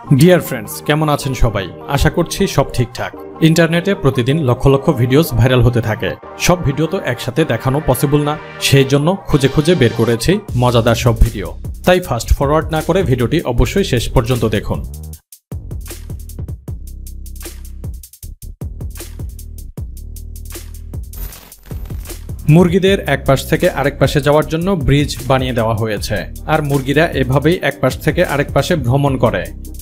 Dear friends, কেমন আছেন সবাই? আশা করছি সব ঠিকঠাক। ইন্টারনেটে প্রতিদিন লক্ষ লক্ষ ভিডিওস ভাইরাল হতে থাকে। সব ভিডিও তো একসাথে দেখানো পসিবল না, সেই জন্য খুঁজে খুঁজে বের করেছি মজাদার সব ভিডিও। তাই ফাস্ট ফরওয়ার্ড না করে ভিডিওটি অবশ্যই শেষ পর্যন্ত দেখুন। মুরগিদের এক পাশ থেকে আরেক পাশে যাওয়ার জন্য ব্রিজ বানিয়ে দেওয়া হয়েছে, আর মুরগিরা এভাবেই এক পাশ থেকে আরেক পাশে ভ্রমণ করে।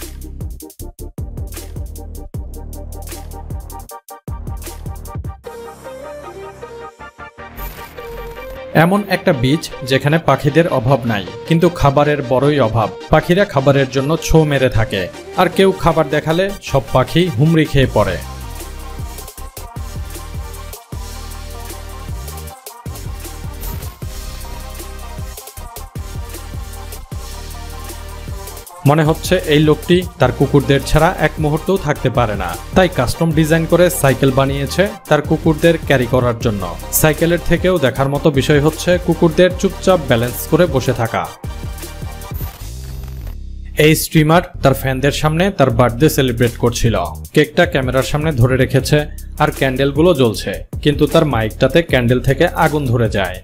এমন একটা বীজ যেখানে পাখিদের অভাব নাই, কিন্তু খাবারের বড়ই অভাব। পাখিরা খাবারের জন্য ছো মেরে থাকে, আর কেউ খাবার দেখালে সব পাখি হুমড়ি খেয়ে পড়ে। মনে হচ্ছে এই লোকটি তার কুকুরদের ছাড়া এক মুহূর্তও থাকতে পারে না, তাই কাস্টম ডিজাইন করে সাইকেল বানিয়েছে তার কুকুরদের ক্যারি করার জন্য। সাইকেলের থেকেও দেখার মতো বিষয় হচ্ছে কুকুরদের চুপচাপ ব্যালেন্স করে বসে থাকা। এই স্ট্রিমার তার ফ্যানদের সামনে তার বার্থডে সেলিব্রেট করছিল। কেকটা ক্যামেরার সামনে ধরে রেখেছে, আর ক্যান্ডেলগুলো জ্বলছে, কিন্তু তার মাইকটাতে ক্যান্ডেল থেকে আগুন ধরে যায়।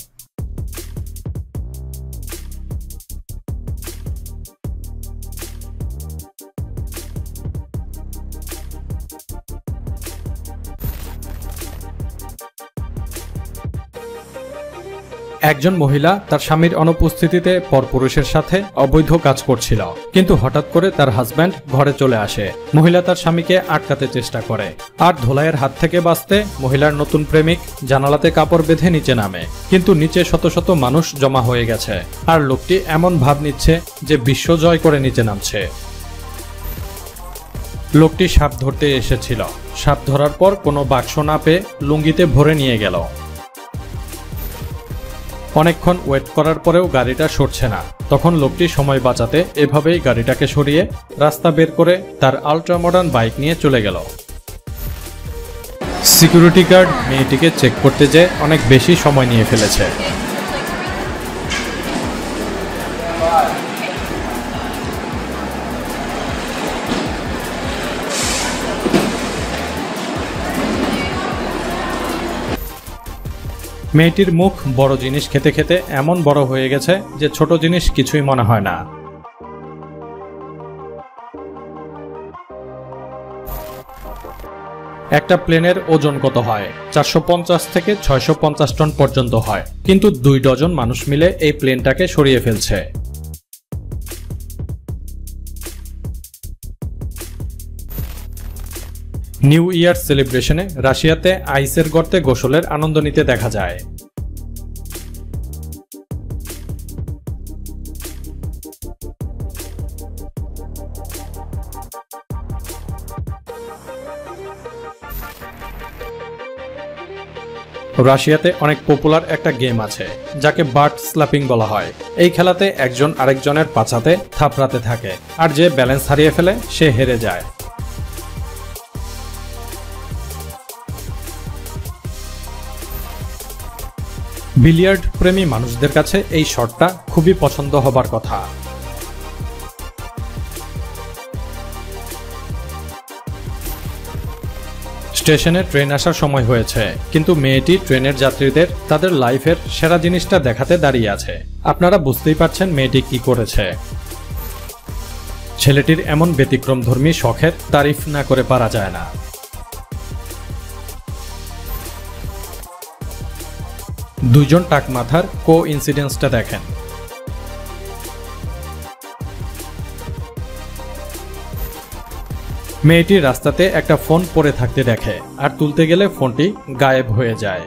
একজন মহিলা তার স্বামীর অনুপস্থিতিতে পরপুরুষের সাথে অবৈধ কাজ করছিল, কিন্তু হঠাৎ করে তার হাজব্যান্ড ঘরে চলে আসে। মহিলা তার স্বামীকে আটকাতে চেষ্টা করে, আর ধোলাইয়ের হাত থেকে বাঁচতে মহিলার নতুন প্রেমিক জানালাতে কাপড় বেঁধে নিচে নামে, কিন্তু নিচে শত শত মানুষ জমা হয়ে গেছে, আর লোকটি এমন ভাব নিচ্ছে যে বিশ্ব জয় করে নিচে নামছে। লোকটি সাপ ধরতে এসেছিল, সাপ ধরার পর কোনো বাক্স না পেয়ে লুঙ্গিতে ভরে নিয়ে গেল। অনেকক্ষণ ওয়েট করার পরেও গাড়িটা সরছে না, তখন লোকটি সময় বাঁচাতে এভাবেই গাড়িটাকে সরিয়ে রাস্তা বের করে তার আল্ট্রা মডার্ন বাইক নিয়ে চলে গেল। সিকিউরিটি গার্ড মেয়েটিকে চেক করতে যেয়ে অনেক বেশি সময় নিয়ে ফেলেছে। মেয়েটির মুখ বড় জিনিস খেতে খেতে এমন বড় হয়ে গেছে যে ছোট জিনিস কিছুই মনে হয় না। একটা প্লেনের ওজন কত হয়? 450 থেকে 650 টন পর্যন্ত হয়, কিন্তু 2 ডজন মানুষ মিলে এই প্লেনটাকে সরিয়ে ফেলছে। নিউ ইয়ার সেলিব্রেশনে রাশিয়াতে আইসের গর্তে গোসলের আনন্দ নিতে দেখা যায়। রাশিয়াতে অনেক পপুলার একটা গেম আছে যাকে বার্ড স্ল্যাপিং বলা হয়। এই খেলাতে একজন আরেকজনের পাছাতে থাপড়াতে থাকে, আর যে ব্যালেন্স হারিয়ে ফেলে সে হেরে যায়। বিলিয়ার্ড প্রেমী মানুষদের কাছে এই শটটা খুবই পছন্দ হবার কথা। স্টেশনে ট্রেন আসার সময় হয়েছে, কিন্তু মেয়েটি ট্রেনের যাত্রীদের তাদের লাইফের সেরা জিনিসটা দেখাতে দাঁড়িয়ে আছে। আপনারা বুঝতেই পারছেন মেয়েটি কি করেছে। ছেলেটির এমন ব্যতিক্রমধর্মী শখের তারিফ না করে পারা যায় না। দুইজন টাক মাথার কো ইনসিডেন্সটা দেখেন। মেয়েটি রাস্তাতে একটা ফোন পড়ে থাকতে দেখে, আর তুলতে গেলে ফোনটি গায়েব হয়ে যায়।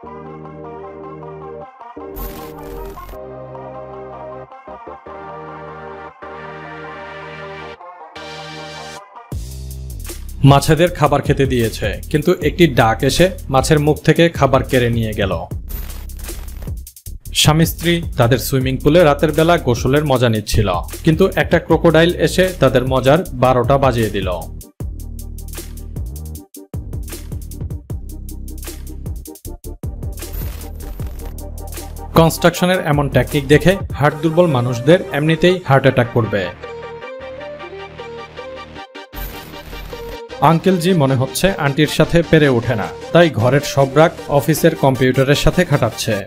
মাছেদের খাবার খেতে দিয়েছে, কিন্তু একটি ডাক এসে মাছের মুখ থেকে খাবার কেড়ে নিয়ে গেল। স্বামী স্ত্রী তাদের সুইমিং পুলে রাতের বেলা গোসলের মজা নিচ্ছিল, কিন্তু একটা ক্রোকোডাইল এসে তাদের মজার 12টা বাজিয়ে দিল। কনস্ট্রাকশনের এমন টেকনিক দেখে হার্ট দুর্বল মানুষদের এমনিতেই হার্ট অ্যাটাক করবে। আঙ্কেল জি মনে হচ্ছে আন্টির সাথে পেরে ওঠে না, তাই ঘরের সব রাগ অফিসের কম্পিউটারের সাথে খাটাচ্ছে।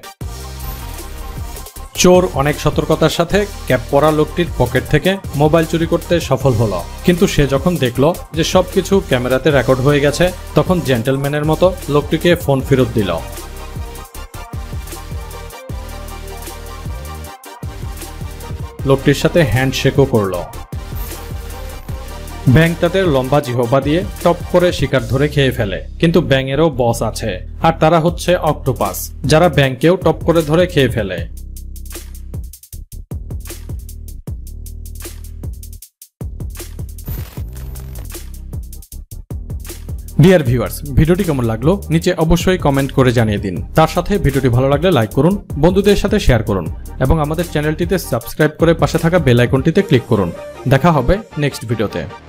চোর অনেক সতর্কতার সাথে ক্যাপ পরা লোকটির পকেট থেকে মোবাইল চুরি করতে সফল হলো, কিন্তু সে যখন দেখলো যে সবকিছু ক্যামেরাতে রেকর্ড হয়ে গেছে, তখন জেন্টলম্যানের মতো লোকটিকে ফোন ফেরত দিল। লোকটির সাথে হ্যান্ডশেকও করলো। ব্যাঙ তাদের লম্বা জিহ্বা দিয়ে টপ করে শিকার ধরে খেয়ে ফেলে, কিন্তু ব্যাঙেরও বস আছে, আর তারা হচ্ছে অক্টোপাস, যারা ব্যাঙকেও টপ করে ধরে খেয়ে ফেলে। ডিয়ার ভিউয়ার্স, ভিডিওটি কেমন লাগলো নিচে অবশ্যই কমেন্ট করে জানিয়ে দিন। তার সাথে ভিডিওটি ভালো লাগলে লাইক করুন, বন্ধুদের সাথে শেয়ার করুন এবং আমাদের চ্যানেলটিতে সাবস্ক্রাইব করে পাশে থাকা বেল আইকনটিতে ক্লিক করুন। দেখা হবে নেক্সট ভিডিওতে।